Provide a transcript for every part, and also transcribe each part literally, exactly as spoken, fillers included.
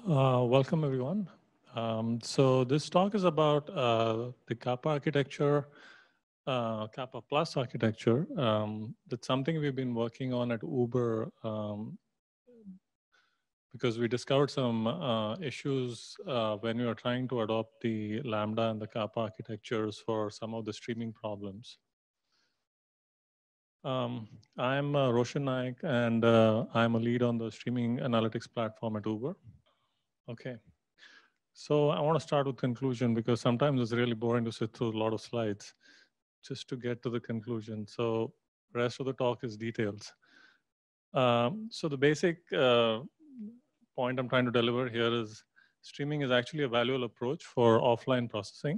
Uh, welcome, everyone. Um, so this talk is about uh, the Kappa architecture, uh, Kappa Plus architecture. Um, that's something we've been working on at Uber um, because we discovered some uh, issues uh, when we were trying to adopt the Lambda and the Kappa architectures for some of the streaming problems. Um, I'm uh, Roshan Naik, and uh, I'm a lead on the streaming analytics platform at Uber. Okay. So I want to start with conclusion because sometimes it's really boring to sit through a lot of slides just to get to the conclusion. So rest of the talk is details. Um, so the basic uh, point I'm trying to deliver here is streaming is actually a valuable approach for offline processing.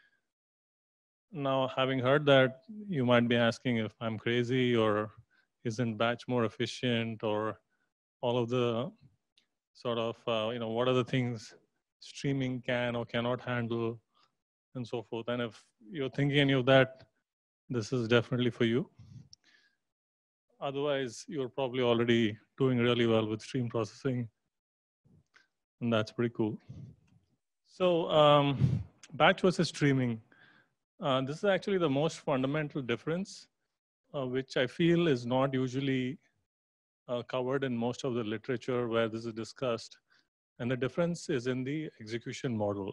Now, having heard that, you might be asking if I'm crazy or isn't batch more efficient or all of the sort of, uh, you know, what are the things streaming can or cannot handle and so forth. And if you're thinking any of that, this is definitely for you. Otherwise, you're probably already doing really well with stream processing, and that's pretty cool. So um, batch versus streaming. Uh, this is actually the most fundamental difference, uh, which I feel is not usually uh, covered in most of the literature where this is discussed. And the difference is in the execution model.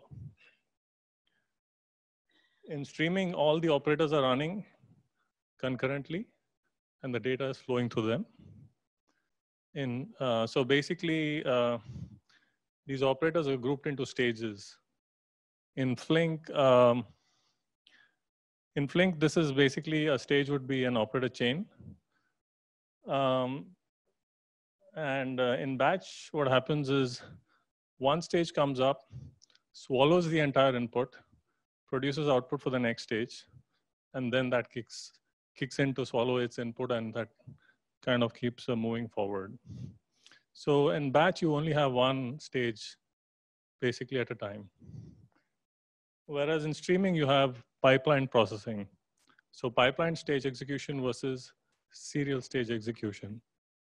In streaming, all the operators are running concurrently, and the data is flowing through them. In uh, so basically, uh, these operators are grouped into stages. In Flink, um, in Flink, this is basically a stage would be an operator chain. Um, and uh, in batch, what happens is one stage comes up, swallows the entire input, produces output for the next stage, and then that kicks kicks in to swallow its input, and that kind of keeps uh, moving forward. So in batch, you only have one stage basically at a time. Whereas in streaming, you have pipeline processing. So pipeline stage execution versus serial stage execution.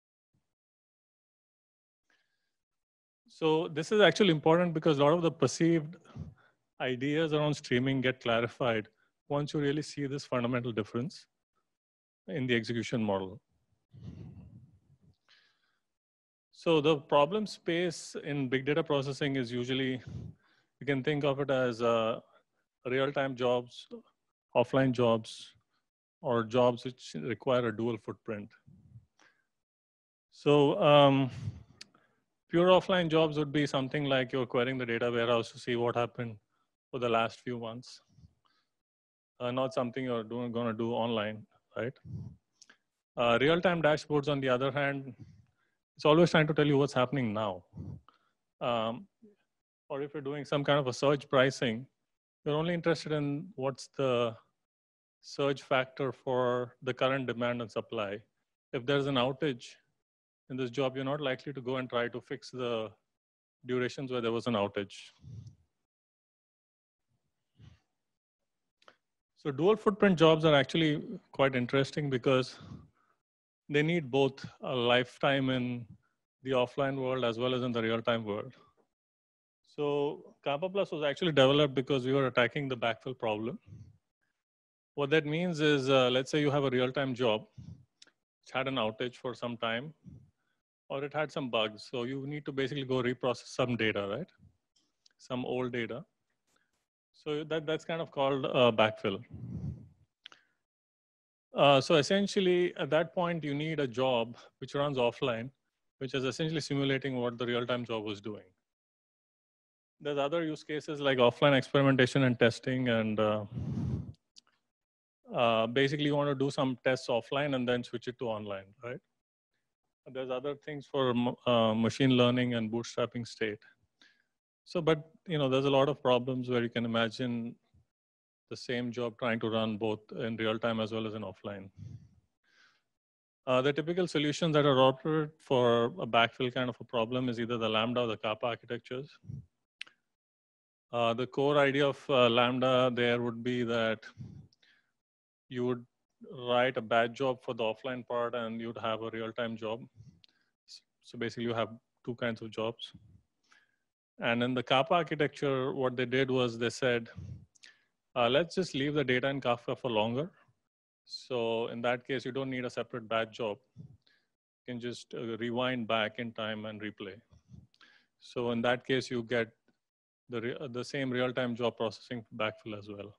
So this is actually important because a lot of the perceived ideas around streaming get clarified once you really see this fundamental difference in the execution model. So the problem space in big data processing is usually, you can think of it as uh, real-time jobs, offline jobs, or jobs which require a dual footprint. So um, pure offline jobs would be something like you're querying the data warehouse to see what happened for the last few months. Uh, not something you're doing, gonna do online, right? Uh, real-time dashboards, on the other hand, it's always trying to tell you what's happening now. Um, or if you're doing some kind of a surge pricing, you're only interested in what's the surge factor for the current demand and supply. If there's an outage in this job, you're not likely to go and try to fix the durations where there was an outage. So dual footprint jobs are actually quite interesting because they need both a lifetime in the offline world as well as in the real-time world. So Kappa Plus was actually developed because we were attacking the backfill problem. What that means is, uh, let's say you have a real-time job, which had an outage for some time, or it had some bugs. So you need to basically go reprocess some data, right? Some old data. So that, that's kind of called uh, backfill. Uh, so essentially, at that point, you need a job which runs offline, which is essentially simulating what the real-time job was doing. There's other use cases like offline experimentation and testing, and uh, uh, basically you want to do some tests offline and then switch it to online, right? There's other things for uh, machine learning and bootstrapping state. So, but you know, there's a lot of problems where you can imagine the same job trying to run both in real time as well as in offline. Uh, the typical solutions that are offered for a backfill kind of a problem is either the Lambda or the Kappa architectures. Uh, the core idea of uh, Lambda there would be that you would write a batch job for the offline part and you'd have a real-time job. So basically you have two kinds of jobs. And in the Kappa architecture, what they did was they said, uh, let's just leave the data in Kafka for longer. So in that case, you don't need a separate batch job. You can just uh, rewind back in time and replay. So in that case, you get the, re the same real-time job processing backfill as well.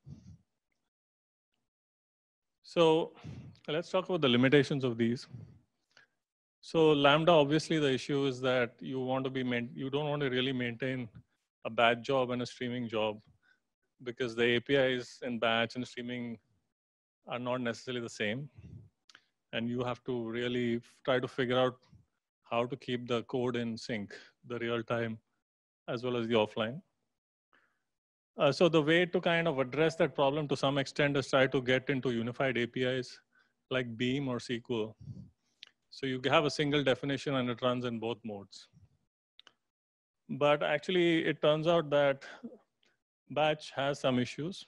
So let's talk about the limitations of these. So Lambda, obviously the issue is that you want to be, you don't want to really maintain a batch job and a streaming job because the A P Is in batch and streaming are not necessarily the same. And you have to really try to figure out how to keep the code in sync, the real time, as well as the offline. Uh, so the way to kind of address that problem to some extent is try to get into unified A P Is like Beam or S Q L. So you have a single definition and it runs in both modes. But actually, it turns out that batch has some issues.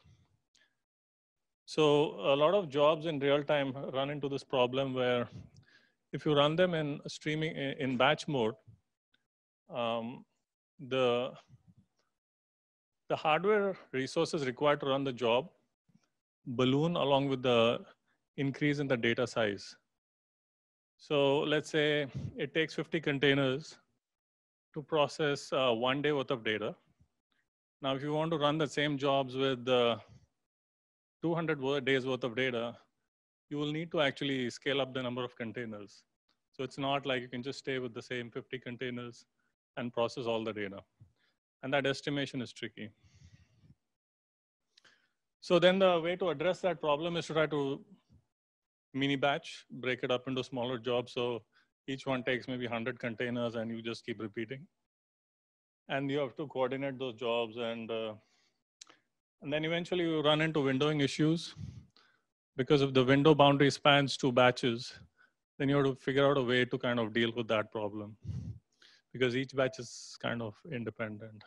So a lot of jobs in real time run into this problem where if you run them in streaming in batch mode, um, the, the hardware resources required to run the job balloon along with the increase in the data size. So let's say it takes fifty containers to process uh, one day worth of data. Now, if you want to run the same jobs with uh, two hundred days worth of data, you will need to actually scale up the number of containers. So it's not like you can just stay with the same fifty containers and process all the data. And that estimation is tricky. So then the way to address that problem is to try to mini batch, break it up into smaller jobs. So each one takes maybe one hundred containers and you just keep repeating. And you have to coordinate those jobs. And, uh, and then eventually you run into windowing issues. Because if the window boundary spans two batches, then you have to figure out a way to kind of deal with that problem. Because each batch is kind of independent.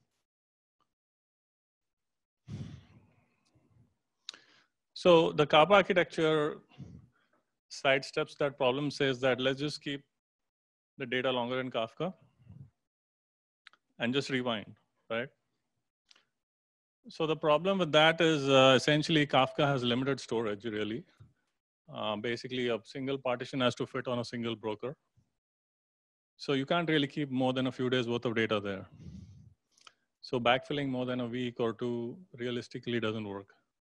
So the Kappa architecture sidesteps that problem, says that let's just keep the data longer in Kafka and just rewind, right? So the problem with that is uh, essentially Kafka has limited storage, really. Uh, basically, a single partition has to fit on a single broker. So you can't really keep more than a few days worth of data there. So backfilling more than a week or two realistically doesn't work.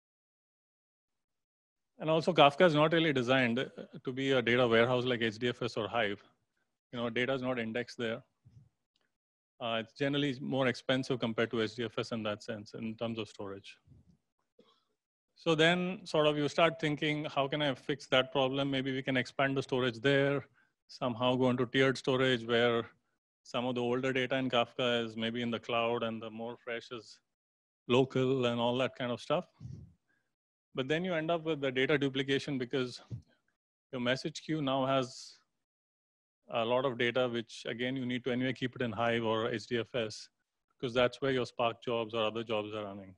And also Kafka is not really designed to be a data warehouse like H D F S or Hive. You know, data is not indexed there. Uh, it's generally more expensive compared to H D F S in that sense, in terms of storage. So then sort of you start thinking, how can I fix that problem? Maybe we can expand the storage there, somehow go into tiered storage where some of the older data in Kafka is maybe in the cloud and the more fresh is local and all that kind of stuff. But then you end up with the data duplication because your message queue now has a lot of data, which again, you need to anyway keep it in Hive or H D F S, because that's where your Spark jobs or other jobs are running.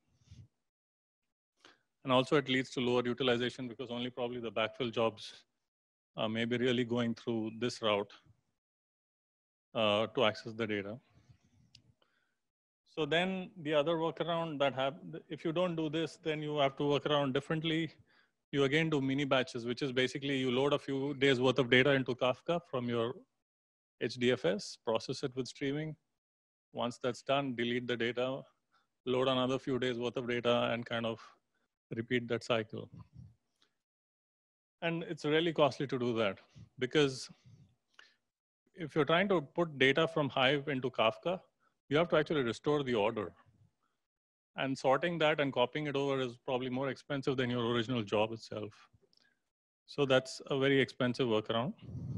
And also it leads to lower utilization because only probably the backfill jobs uh, may be really going through this route uh, to access the data. So then the other workaround that have, if you don't do this, then you have to work around differently. You again do mini batches, which is basically you load a few days worth of data into Kafka from your H D F S, process it with streaming. Once that's done, delete the data, load another few days worth of data and kind of repeat that cycle. And it's really costly to do that because if you're trying to put data from Hive into Kafka, you have to actually restore the order. And sorting that and copying it over is probably more expensive than your original job itself. So that's a very expensive workaround.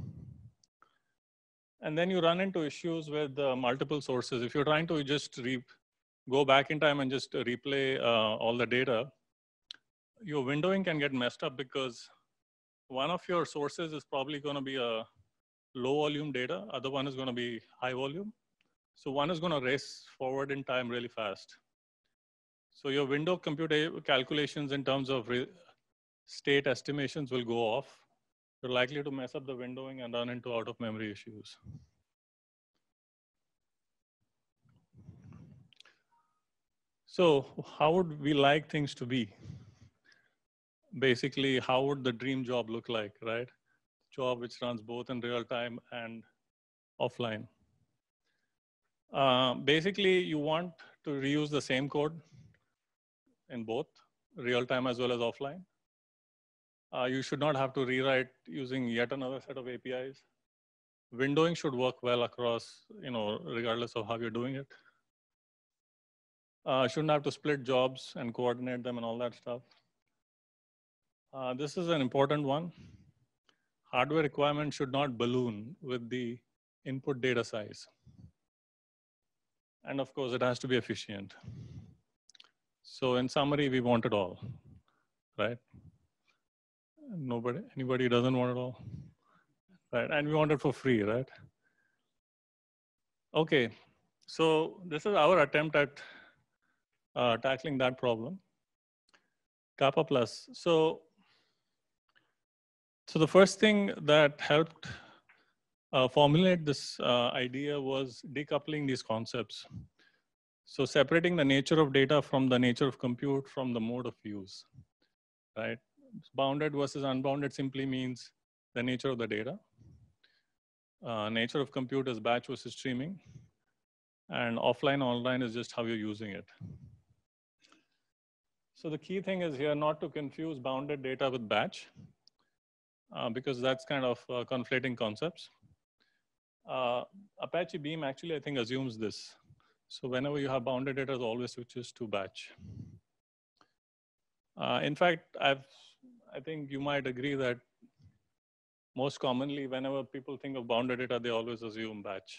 And then you run into issues with uh, multiple sources. If you're trying to just re go back in time and just replay uh, all the data, your windowing can get messed up because one of your sources is probably going to be a low volume data, other one is going to be high volume. So one is going to race forward in time really fast. So your window compute calculations in terms of state estimations will go off. You're likely to mess up the windowing and run into out of memory issues. So how would we like things to be? Basically, how would the dream job look like, right? Job which runs both in real time and offline. Uh, basically, you want to reuse the same code in both real time as well as offline. Uh, you should not have to rewrite using yet another set of A P Is. Windowing should work well across, you know, regardless of how you're doing it. Uh, shouldn't have to split jobs and coordinate them and all that stuff. Uh, this is an important one. Hardware requirement should not balloon with the input data size. And of course, it has to be efficient. So in summary, we want it all, right? Nobody, anybody doesn't want it all, right? And we want it for free, right? Okay, so this is our attempt at uh, tackling that problem. Kappa plus. So, so the first thing that helped uh, formulate this uh, idea was decoupling these concepts. So separating the nature of data from the nature of compute from the mode of use, right? Bounded versus unbounded simply means the nature of the data. Uh, nature of compute is batch versus streaming. And offline, online is just how you're using it. So the key thing is here not to confuse bounded data with batch, uh, because that's kind of uh, conflating concepts. Uh, Apache Beam actually, I think, assumes this. So whenever you have bounded data, it always switches to batch. Uh, in fact, I've, I think you might agree that most commonly, whenever people think of bounded data, they always assume batch.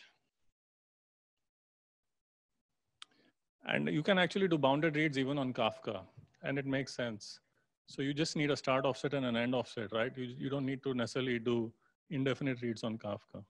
And you can actually do bounded reads even on Kafka, and it makes sense. So you just need a start offset and an end offset, right? You, you don't need to necessarily do indefinite reads on Kafka.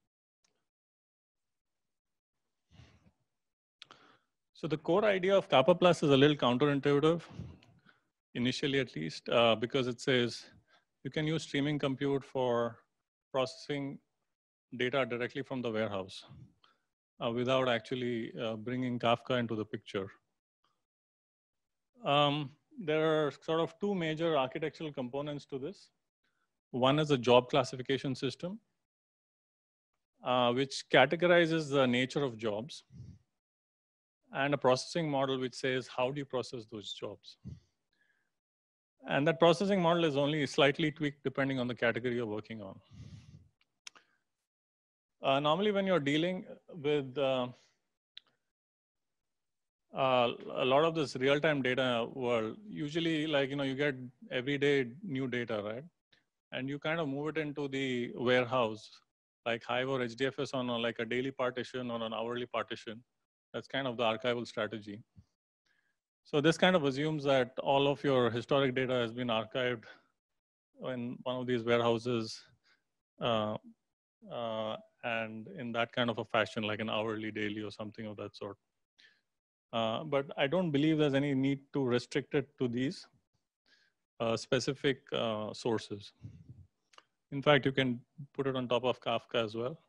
So the core idea of Kappa plus is a little counterintuitive, initially at least, uh, because it says you can use streaming compute for processing data directly from the warehouse uh, without actually uh, bringing Kafka into the picture. Um, there are sort of two major architectural components to this. One is a job classification system, uh, which categorizes the nature of jobs, and a processing model which says, how do you process those jobs? And that processing model is only slightly tweaked depending on the category you're working on. Uh, normally, when you're dealing with uh, uh, a lot of this real-time data world, usually, like, you know, you get everyday new data, right? And you kind of move it into the warehouse, like Hive or H D F S on a, like a daily partition or an hourly partition. That's kind of the archival strategy. So this kind of assumes that all of your historic data has been archived in one of these warehouses, uh, uh, and in that kind of a fashion, like an hourly, daily, or something of that sort. Uh, but I don't believe there's any need to restrict it to these uh, specific uh, sources. In fact, you can put it on top of Kafka as well.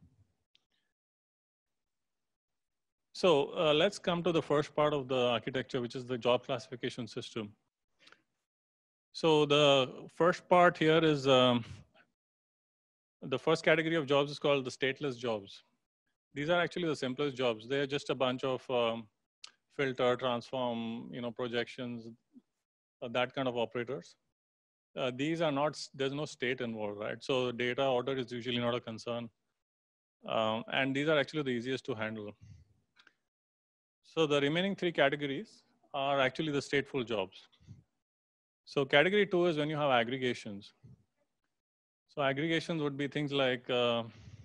So uh, let's come to the first part of the architecture, which is the job classification system. So the first part here is um, the first category of jobs is called the stateless jobs. These are actually the simplest jobs. They're just a bunch of um, filter, transform, you know, projections, uh, that kind of operators. Uh, these are not, there's no state involved, right? So data order is usually not a concern. Um, and these are actually the easiest to handle. So the remaining three categories are actually the stateful jobs. So category two is when you have aggregations. So aggregations would be things like uh,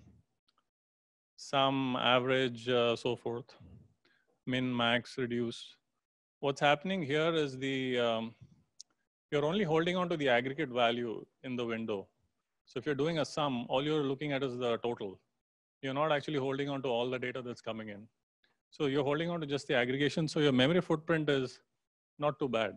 sum, average, uh, so forth, min, max, reduce. What's happening here is the, um, you're only holding on to the aggregate value in the window. So if you're doing a sum, all you're looking at is the total. You're not actually holding on to all the data that's coming in. So you're holding on to just the aggregation. So your memory footprint is not too bad.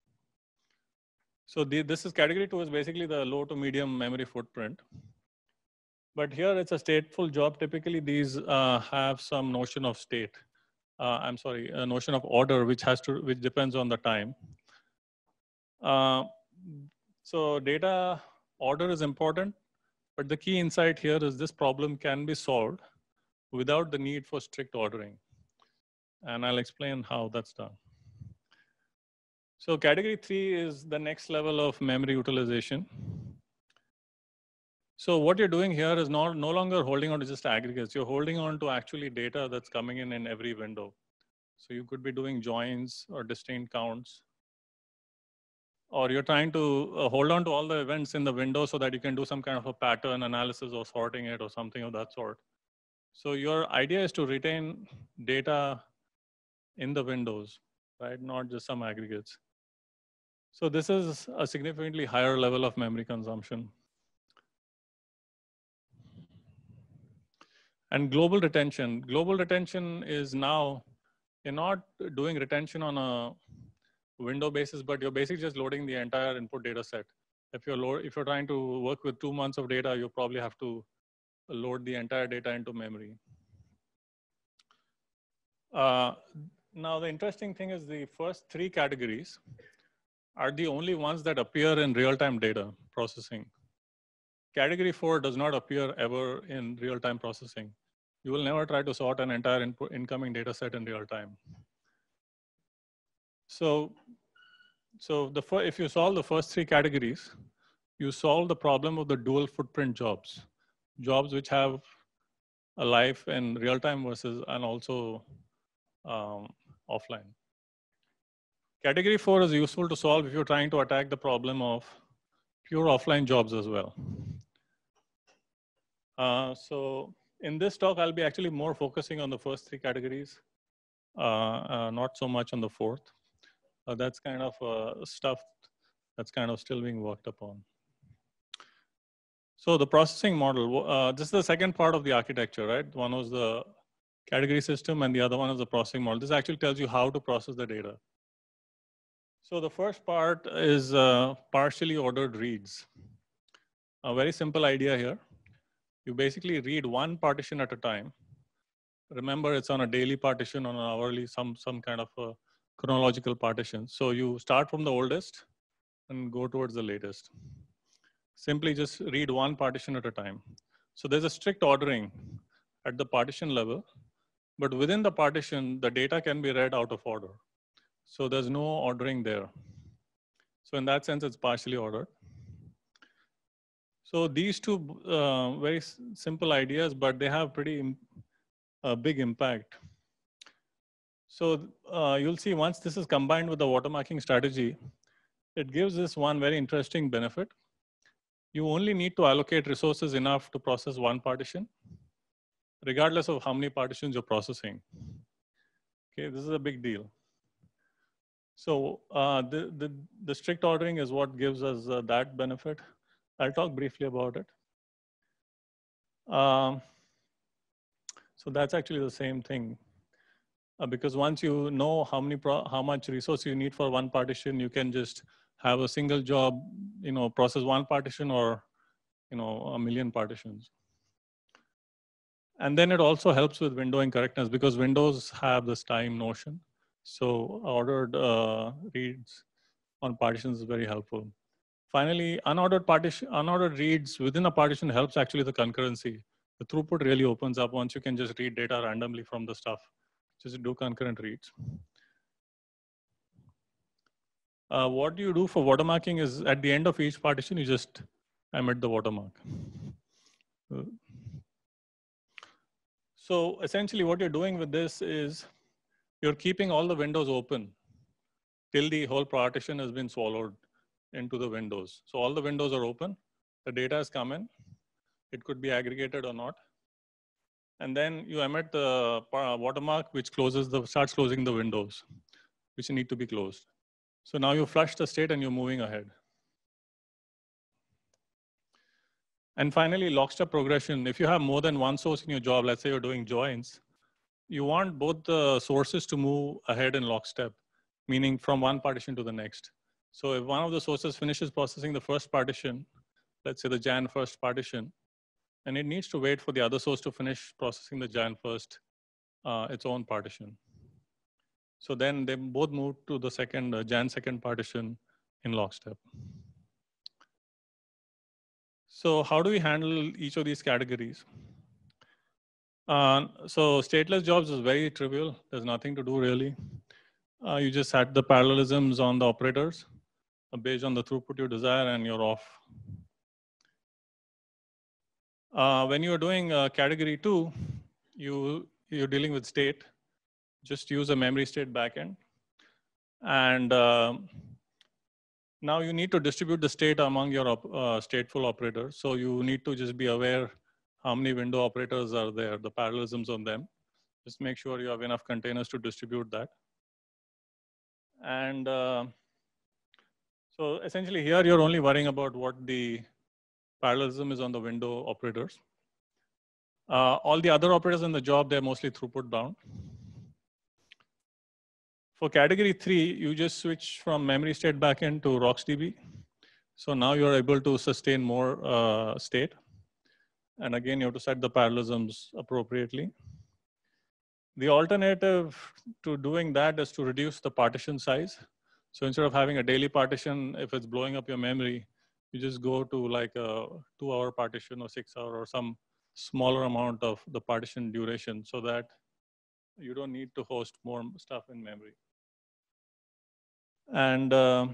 So the, this is category two is basically the low to medium memory footprint. But here it's a stateful job. Typically these uh, have some notion of state. uh, I'm sorry, a notion of order, which has to, which depends on the time. Uh, so data order is important, but the key insight here is this problem can be solved without the need for strict ordering. And I'll explain how that's done. So category three is the next level of memory utilization. So what you're doing here is not, no longer holding on to just aggregates. You're holding on to actually data that's coming in in every window. So you could be doing joins or distinct counts. Or you're trying to uh, hold on to all the events in the window so that you can do some kind of a pattern analysis or sorting it or something of that sort. So your idea is to retain data in the windows, right? Not just some aggregates. So this is a significantly higher level of memory consumption. And global retention. Global retention is now, you're not doing retention on a window basis, but you're basically just loading the entire input data set. If you're, load, if you're trying to work with two months of data, you probably have to load the entire data into memory. Uh, now, the interesting thing is the first three categories are the only ones that appear in real-time data processing. Category four does not appear ever in real-time processing. You will never try to sort an entire input, incoming data set in real time. So, so the if you solve the first three categories, you solve the problem of the dual footprint jobs, jobs which have a life in real time versus and also um, offline. Category four is useful to solve if you're trying to attack the problem of pure offline jobs as well. Uh, so in this talk, I'll be actually more focusing on the first three categories, uh, uh, not so much on the fourth. Uh, that's kind of uh, stuff that's kind of still being worked upon. So the processing model, uh, this is the second part of the architecture, right? One was the category system and the other one is the processing model. This actually tells you how to process the data. So the first part is uh, partially ordered reads. A very simple idea here. You basically read one partition at a time. Remember, it's on a daily partition, on an hourly, some, some kind of a chronological partition. So you start from the oldest and go towards the latest. Simply just read one partition at a time. So there's a strict ordering at the partition level, but within the partition, the data can be read out of order. So there's no ordering there. So in that sense, it's partially ordered. So these two uh, very simple ideas, but they have pretty uh, big impact. So uh, you'll see once this is combined with the watermarking strategy, it gives this one very interesting benefit. You only need to allocate resources enough to process one partition, regardless of how many partitions you're processing. Okay, this is a big deal. So uh, the, the, the strict ordering is what gives us uh, that benefit. I'll talk briefly about it. Um, so that's actually the same thing. Uh, because once you know how many pro how much resource you need for one partition, you can just have a single job, you know, process one partition or, you know, a million partitions. And then it also helps with windowing correctness because windows have this time notion. So ordered uh, reads on partitions is very helpful. Finally, unordered partition, unordered reads within a partition helps actually the concurrency. The throughput really opens up once you can just read data randomly from the stuff. Just do concurrent reads. Uh, what you do for watermarking is at the end of each partition, you just emit the watermark. Uh, so essentially what you're doing with this is you're keeping all the windows open till the whole partition has been swallowed into the windows. So all the windows are open, the data has come in, it could be aggregated or not. And then you emit the watermark which closes the, starts closing the windows, which need to be closed. So now you flush the state and you're moving ahead. And finally, lockstep progression. If you have more than one source in your job, let's say you're doing joins, you want both the sources to move ahead in lockstep, meaning from one partition to the next. So if one of the sources finishes processing the first partition, let's say the Jan first partition, and it needs to wait for the other source to finish processing the Jan first, uh, its own partition. So then they both move to the second uh, Jan second partition in lockstep. So how do we handle each of these categories? Uh, so stateless jobs is very trivial. There's nothing to do really. Uh, you just set the parallelisms on the operators uh, based on the throughput you desire, and you're off. Uh, when you're doing uh, category two, you, you're dealing with state. Just use a memory state backend. And uh, now you need to distribute the state among your op uh, stateful operators. So you need to just be aware how many window operators are there, the parallelisms on them. Just make sure you have enough containers to distribute that. And uh, so essentially here you're only worrying about what the parallelism is on the window operators. Uh, all the other operators in the job, they're mostly throughput bound. For category three, you just switch from memory state backend to RocksDB. So now you're able to sustain more uh, state. And again, you have to set the parallelisms appropriately. The alternative to doing that is to reduce the partition size. So instead of having a daily partition, if it's blowing up your memory, you just go to like a two hour partition or six hour or some smaller amount of the partition duration so that you don't need to host more stuff in memory. And uh,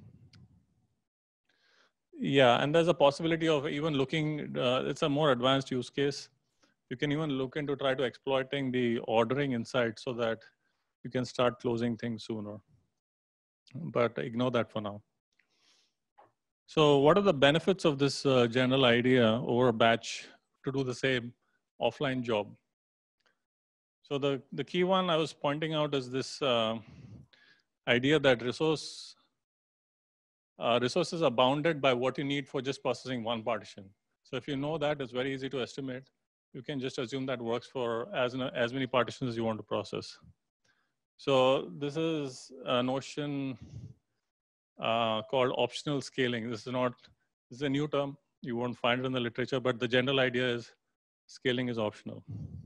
yeah, and there's a possibility of even looking, uh, it's a more advanced use case. You can even look into try to exploiting the ordering inside so that you can start closing things sooner. But ignore that for now. So what are the benefits of this uh, general idea over a batch to do the same offline job? So the, the key one I was pointing out is this uh, idea that resource, uh, resources are bounded by what you need for just processing one partition. So if you know that, it's very easy to estimate. You can just assume that works for as, as many partitions as you want to process. So this is a notion uh, called optional scaling. This is not, this is a new term. You won't find it in the literature, but the general idea is scaling is optional.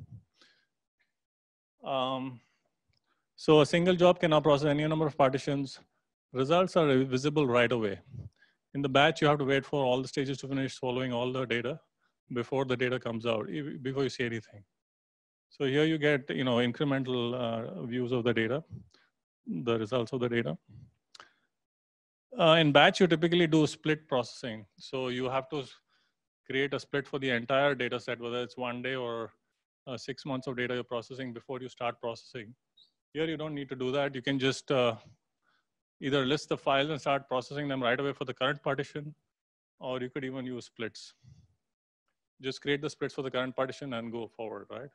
Um, so a single job can now process any number of partitions. Results are visible right away. In the batch, you have to wait for all the stages to finish swallowing all the data before the data comes out, before you see anything. So here you get, you know, incremental uh, views of the data, the results of the data. Uh, in batch, you typically do split processing. So you have to create a split for the entire data set, whether it's one day or uh, six months of data you're processing before you start processing. Here, you don't need to do that. You can just uh, either list the files and start processing them right away for the current partition, or you could even use splits. Just create the splits for the current partition and go forward, right?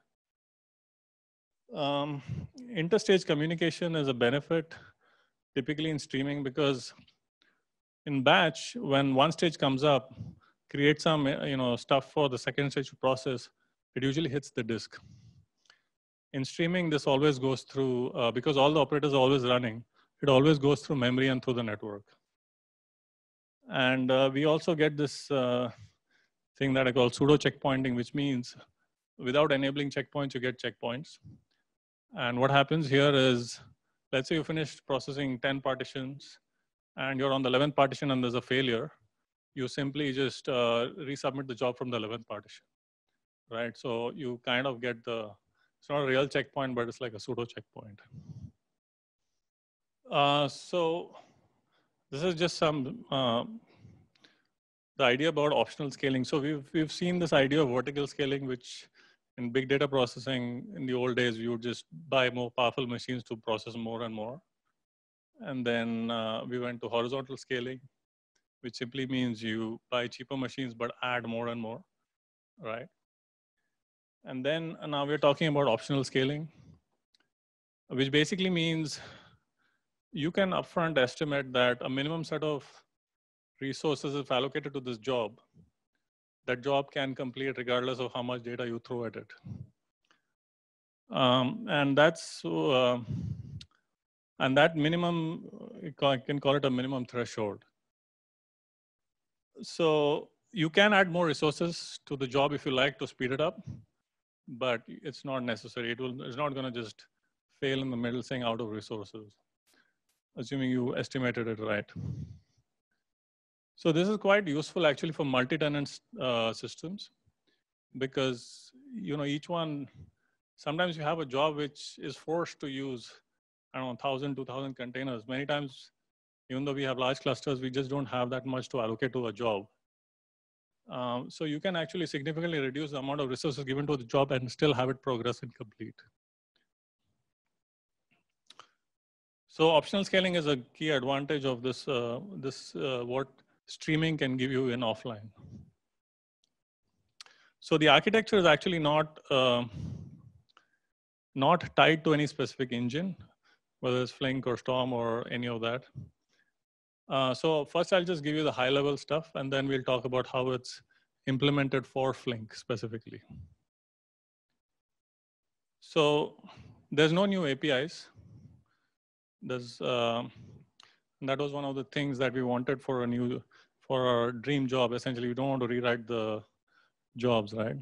Um, interstage communication is a benefit typically in streaming because in batch, when one stage comes up, create some you know, stuff for the second stage to process, it usually hits the disk. In streaming, this always goes through, uh, because all the operators are always running, it always goes through memory and through the network. And uh, we also get this uh, thing that I call pseudo checkpointing, which means without enabling checkpoints, you get checkpoints. And what happens here is, let's say you finished processing ten partitions and you're on the eleventh partition and there's a failure. You simply just uh, resubmit the job from the eleventh partition, right? So you kind of get the, it's not a real checkpoint, but it's like a pseudo checkpoint. Uh, so this is just some, uh, the idea about optional scaling. So we've, we've seen this idea of vertical scaling, which in big data processing in the old days, you would just buy more powerful machines to process more and more. And then uh, we went to horizontal scaling, which simply means you buy cheaper machines, but add more and more, right? And then uh, now we're talking about optional scaling, which basically means you can upfront estimate that a minimum set of resources is allocated to this job. That job can complete regardless of how much data you throw at it. Um, and that's, uh, and that minimum, you can call it a minimum threshold. So you can add more resources to the job if you like to speed it up, but it's not necessary. It will, it's not gonna just fail in the middle saying out of resources, assuming you estimated it right. So this is quite useful actually for multi-tenant uh, systems, because you know each one, sometimes you have a job which is forced to use, I don't know, one thousand, two thousand containers. Many times, even though we have large clusters, we just don't have that much to allocate to a job. Um, so you can actually significantly reduce the amount of resources given to the job and still have it progress and complete. So optional scaling is a key advantage of this, uh, this uh, what streaming can give you in offline. So the architecture is actually not, uh, not tied to any specific engine, whether it's Flink or Storm or any of that. Uh, so first I'll just give you the high level stuff, and then we'll talk about how it's implemented for Flink specifically. So there's no new A P Is. There's, uh, that was one of the things that we wanted for a new, for our dream job. Essentially, we don't want to rewrite the jobs, right?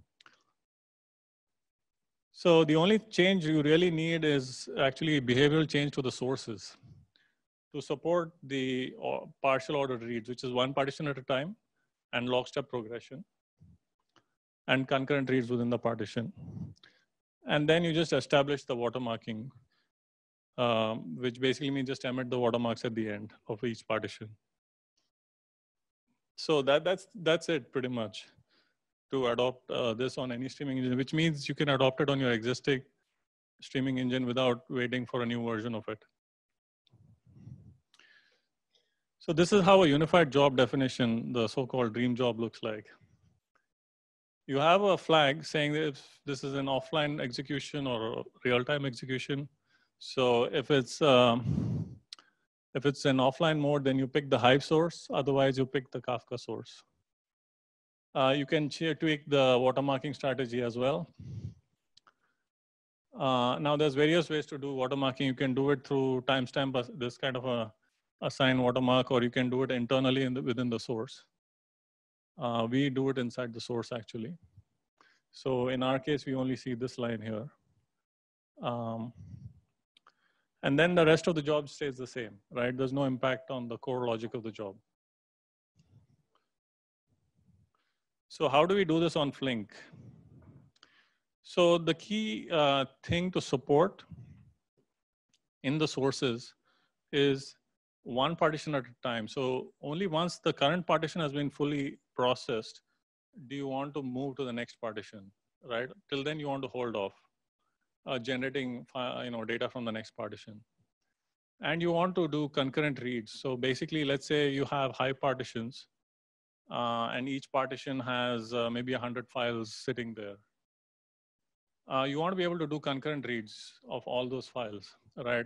So the only change you really need is actually behavioral change to the sources to support the partial ordered reads, which is one partition at a time, and lockstep progression, and concurrent reads within the partition. And then you just establish the watermarking, um, which basically means just emit the watermarks at the end of each partition. So that, that's, that's it pretty much to adopt uh, this on any streaming engine, which means you can adopt it on your existing streaming engine without waiting for a new version of it. So this is how a unified job definition, the so-called dream job, looks like. You have a flag saying that if this is an offline execution or a real-time execution. So if it's um, if it's an offline mode, then you pick the Hive source. Otherwise, you pick the Kafka source. Uh, you can tweak the watermarking strategy as well. Uh, now, there's various ways to do watermarking. You can do it through timestamp, this kind of a assign watermark, or you can do it internally in the, within the source. Uh, we do it inside the source actually. So in our case, we only see this line here. Um, and then the rest of the job stays the same, right? There's no impact on the core logic of the job. So how do we do this on Flink? So the key uh, thing to support in the sources is one partition at a time. So only once the current partition has been fully processed, do you want to move to the next partition, right? Till then you want to hold off uh, generating uh, you know, data from the next partition. And you want to do concurrent reads. So basically, let's say you have Hive partitions uh, and each partition has uh, maybe one hundred files sitting there. Uh, you want to be able to do concurrent reads of all those files, right?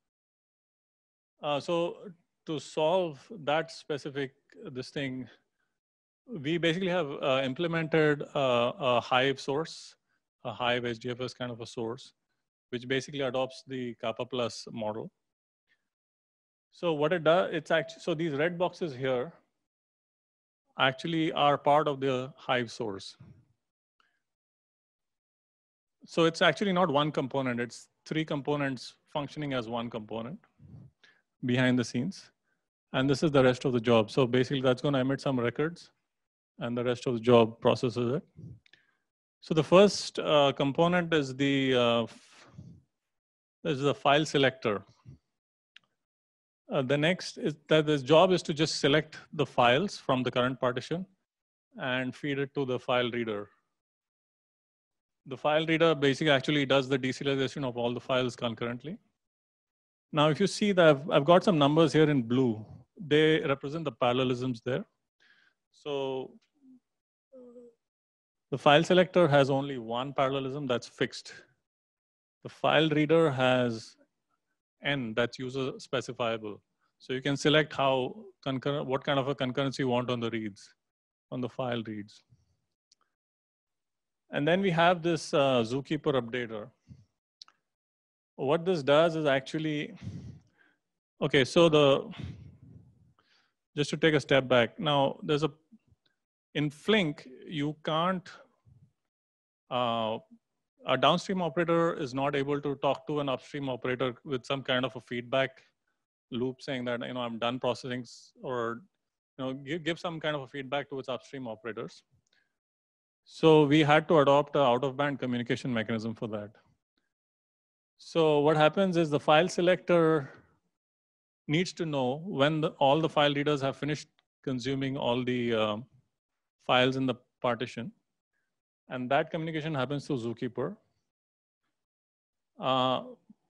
Uh, so to solve that specific, this thing, we basically have uh, implemented uh, a Hive source, a Hive H D F S kind of a source, which basically adopts the Kappa plus model. So what it does, it's actually, so these red boxes here actually are part of the Hive source. So it's actually not one component, it's three components functioning as one component behind the scenes. And this is the rest of the job. So basically that's going to emit some records and the rest of the job processes it. So the first uh, component is the, uh, is the file selector. Uh, the next is that this job is to just select the files from the current partition and feed it to the file reader. The file reader basically actually does the deserialization of all the files concurrently. Now, if you see that I've, I've got some numbers here in blue, they represent the parallelisms there. So the file selector has only one parallelism that's fixed. The file reader has N that's user specifiable. So you can select how concurrent, what kind of a concurrency you want on the reads, on the file reads. And then we have this uh, Zookeeper updater. What this does is actually, okay, so the, just to take a step back. Now there's a, in Flink, you can't uh, a downstream operator is not able to talk to an upstream operator with some kind of a feedback loop saying that, you know, I'm done processing, or, you know, give, give some kind of a feedback to its upstream operators. So we had to adopt an out-of-band communication mechanism for that. So what happens is the file selector needs to know when the, all the file readers have finished consuming all the uh, files in the partition. And that communication happens through Zookeeper. Uh,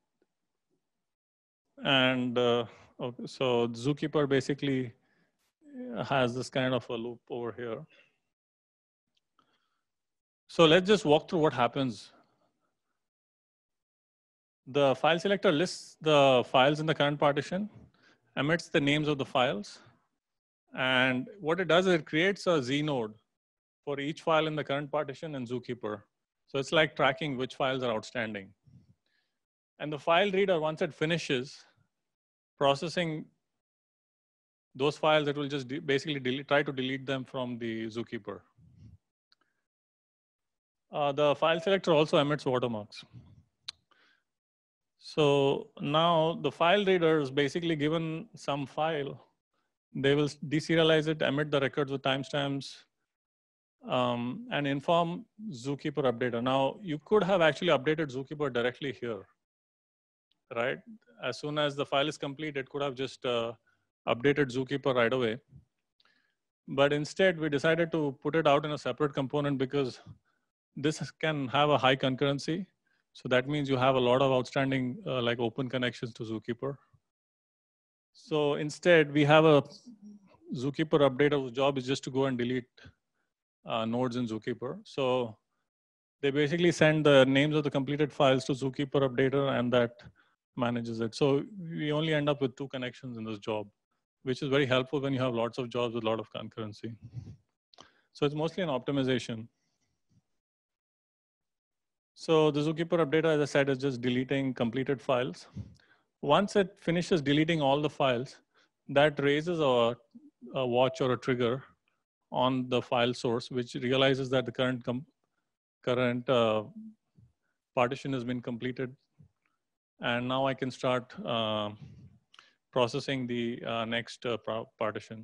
and uh, okay, so Zookeeper basically has this kind of a loop over here. So let's just walk through what happens. The file selector lists the files in the current partition, emits the names of the files, and what it does is it creates a Z node for each file in the current partition in Zookeeper. So it's like tracking which files are outstanding. And the file reader, once it finishes processing those files, it will just basically delete, try to delete them from the Zookeeper. Uh, the file selector also emits watermarks. So now the file reader is basically given some file. They will deserialize it, emit the records with timestamps, um, and inform Zookeeper updater. Now, you could have actually updated Zookeeper directly here, right? As soon as the file is complete, it could have just uh, updated Zookeeper right away. But instead, we decided to put it out in a separate component because this can have a high concurrency. So that means you have a lot of outstanding uh, like open connections to Zookeeper. So instead, we have a Zookeeper updater whose job is just to go and delete uh, nodes in Zookeeper. So they basically send the names of the completed files to Zookeeper updater, and that manages it. So we only end up with two connections in this job, which is very helpful when you have lots of jobs with a lot of concurrency. So it's mostly an optimization. So the Zookeeper updater, as I said, is just deleting completed files. Once it finishes deleting all the files, that raises a, a watch or a trigger on the file source, which realizes that the current current uh, partition has been completed. And now I can start uh, processing the uh, next uh, partition.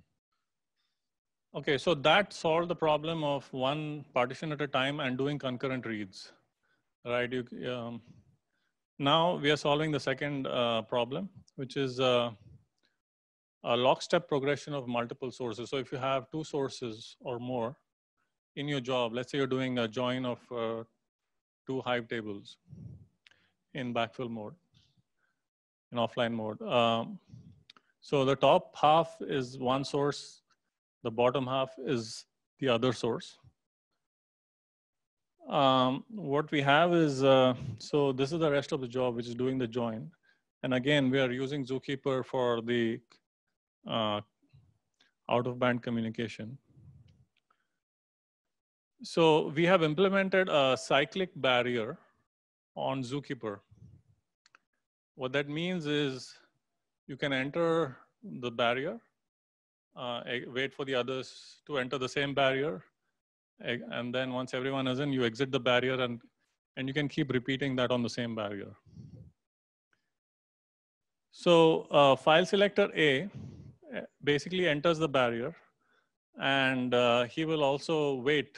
Okay, so that solved the problem of one partition at a time and doing concurrent reads, right? You, um, now we are solving the second uh, problem, which is uh, a lockstep progression of multiple sources. So if you have two sources or more in your job, let's say you're doing a join of uh, two Hive tables in backfill mode, in offline mode. Um, so the top half is one source, the bottom half is the other source. Um, what we have is, uh, so this is the rest of the job, which is doing the join. And again, we are using Zookeeper for the uh, out-of-band communication. So we have implemented a cyclic barrier on Zookeeper. What that means is you can enter the barrier, uh, wait for the others to enter the same barrier, and then once everyone is in, you exit the barrier, and, and you can keep repeating that on the same barrier. So uh, file selector A basically enters the barrier, and uh, he will also wait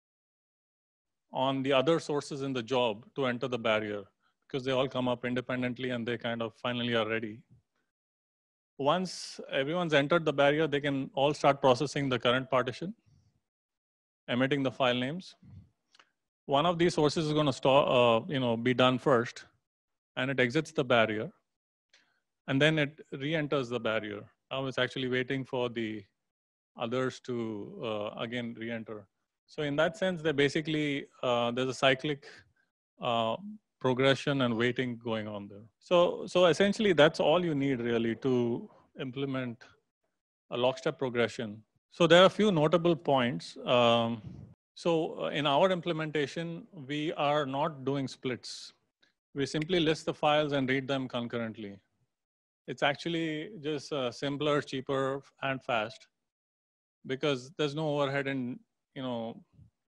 on the other sources in the job to enter the barrier, because they all come up independently and they kind of finally are ready. Once everyone's entered the barrier, they can all start processing the current partition, emitting the file names. One of these sources is going to start, uh, you know, be done first, and it exits the barrier, and then it re-enters the barrier. Now it's actually waiting for the others to uh, again re-enter. So in that sense, they basically uh, there's a cyclic uh, progression and waiting going on there. So, so essentially, that's all you need really to implement a lockstep progression. So there are a few notable points. Um, so uh, in our implementation, we are not doing splits. We simply list the files and read them concurrently. It's actually just uh, simpler, cheaper, and fast, because there's no overhead in, you know,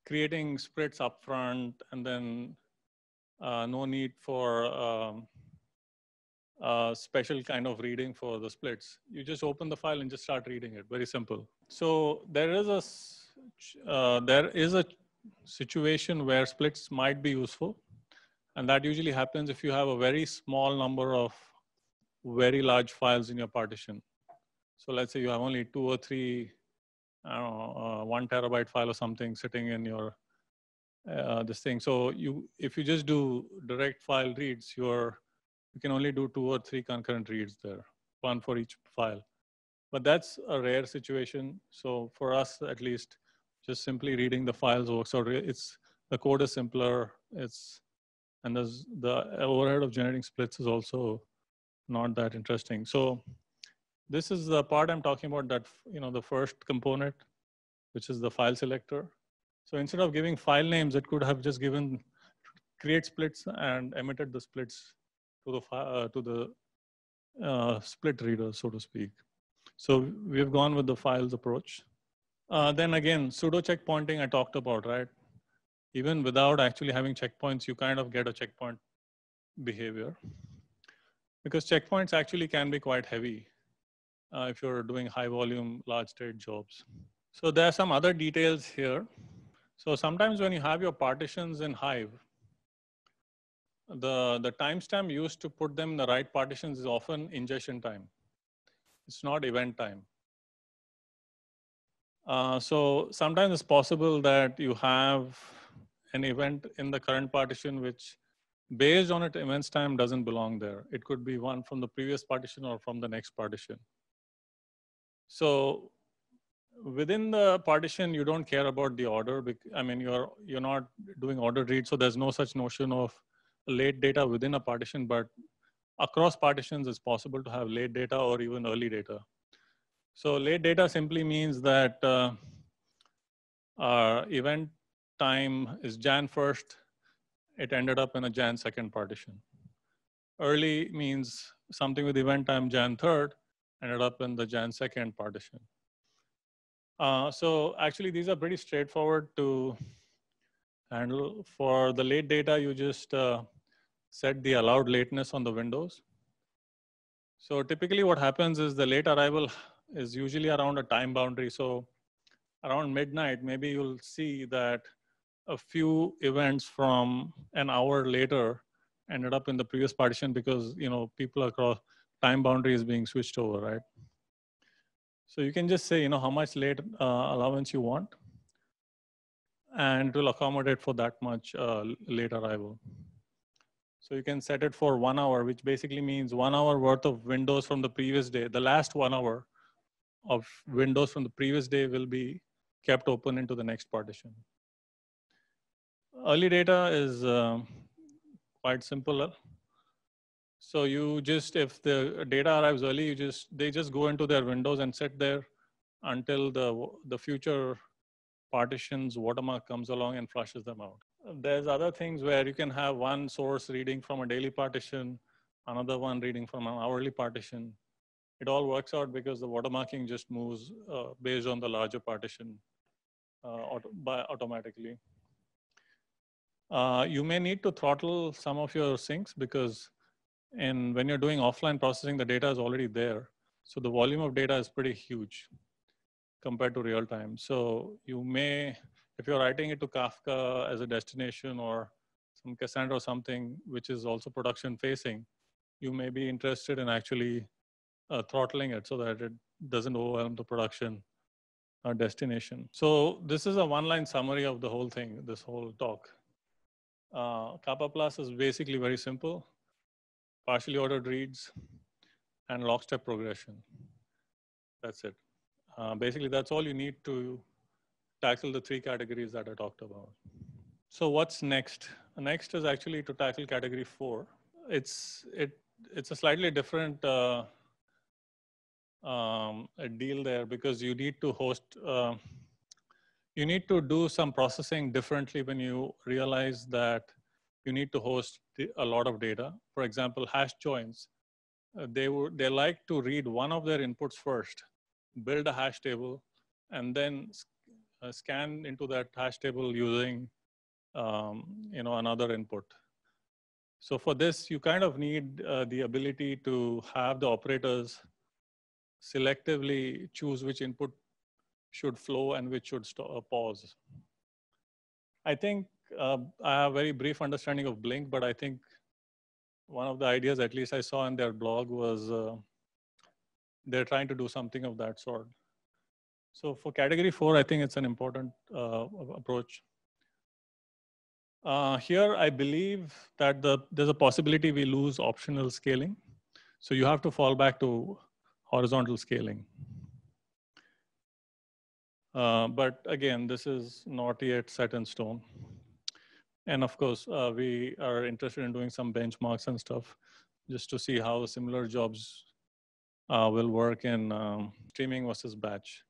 creating splits upfront, and then uh, no need for um, uh, special kind of reading for the splits. You just open the file and just start reading it. Very simple. So there is a uh, there is a situation where splits might be useful, and that usually happens if you have a very small number of very large files in your partition. So let's say you have only two or three, I don't know, uh, one terabyte file or something sitting in your uh, this thing. So you, if you just do direct file reads, you're you can only do two or three concurrent reads there, one for each file. But that's a rare situation. So for us, at least, just simply reading the files works out. It's the code is simpler. It's and there's the overhead of generating splits is also not that interesting. So this is the part I'm talking about. That you know the first component, which is the file selector. So instead of giving file names, it could have just given create splits and emitted the splits to the uh, to the uh, split reader, so to speak. So we've gone with the files approach. Uh, then again, pseudo checkpointing I talked about, right? Even without actually having checkpoints, you kind of get a checkpoint behavior, because checkpoints actually can be quite heavy uh, if you're doing high volume, large state jobs. So there are some other details here. So sometimes when you have your partitions in Hive, the, the timestamp used to put them in the right partitions is often ingestion time. It's not event time. Uh, so sometimes it's possible that you have an event in the current partition which, based on its events time, doesn't belong there. It could be one from the previous partition or from the next partition. So within the partition, you don't care about the order. I mean, you're you're not doing ordered read, so there's no such notion of late data within a partition. But across partitions, it's possible to have late data or even early data. So late data simply means that uh, our event time is Jan first. It ended up in a Jan second partition. Early means something with event time Jan third, ended up in the Jan second partition. Uh, so actually, these are pretty straightforward to handle. For the late data, you just uh, set the allowed lateness on the windows. So typically what happens is the late arrival is usually around a time boundary. So around midnight, maybe you'll see that a few events from an hour later ended up in the previous partition because you know people across time boundary is being switched over, right? So you can just say you know how much late uh, allowance you want, and it will accommodate for that much uh, late arrival. So you can set it for one hour, which basically means one hour worth of windows from the previous day. The last one hour of windows from the previous day will be kept open into the next partition. Early data is uh, quite simple. So you just, if the data arrives early, you just they just go into their windows and sit there until the the future partitions watermark comes along and flushes them out. There's other things where you can have one source reading from a daily partition, another one reading from an hourly partition. It all works out because the watermarking just moves uh, based on the larger partition uh, auto by automatically. Uh, you may need to throttle some of your syncs because in, when you're doing offline processing, the data is already there. So the volume of data is pretty huge compared to real time. So you may, if you're writing it to Kafka as a destination or some Cassandra or something, which is also production facing, you may be interested in actually uh, throttling it so that it doesn't overwhelm the production uh, destination. So this is a one-line summary of the whole thing, this whole talk. Uh, Kappa Plus is basically very simple, partially ordered reads and lockstep progression. That's it. Uh, basically, that's all you need to tackle the three categories that I talked about. So what's next? Next is actually to tackle category four. It's, it, it's a slightly different uh, um, a deal there because you need to host, uh, you need to do some processing differently when you realize that you need to host a lot of data. For example, hash joins. Uh, they would they like to read one of their inputs first, build a hash table, and then uh, scan into that hash table using um, you know, another input. So for this, you kind of need uh, the ability to have the operators selectively choose which input should flow and which should stop, uh, pause. I think uh, I have a very brief understanding of Blink, but I think one of the ideas, at least I saw in their blog, was uh, they're trying to do something of that sort. So for category four, I think it's an important uh, approach. Uh, here, I believe that the, there's a possibility we lose optional scaling. So you have to fall back to horizontal scaling. Uh, but again, this is not yet set in stone. And of course, uh, we are interested in doing some benchmarks and stuff just to see how similar jobs uh, will work in um, streaming versus batch.